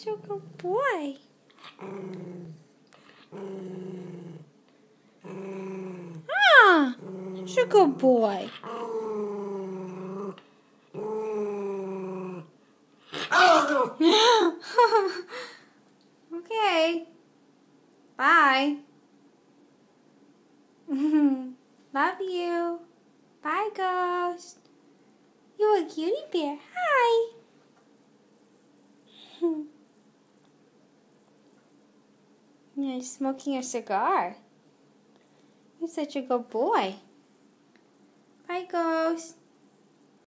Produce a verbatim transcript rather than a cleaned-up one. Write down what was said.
So good boy. Ah, such a good boy. Okay. Bye. Love you. Bye, Ghost. You're a cutie bear. Hi. You're smoking a cigar. You're such a good boy. Bye, Ghost.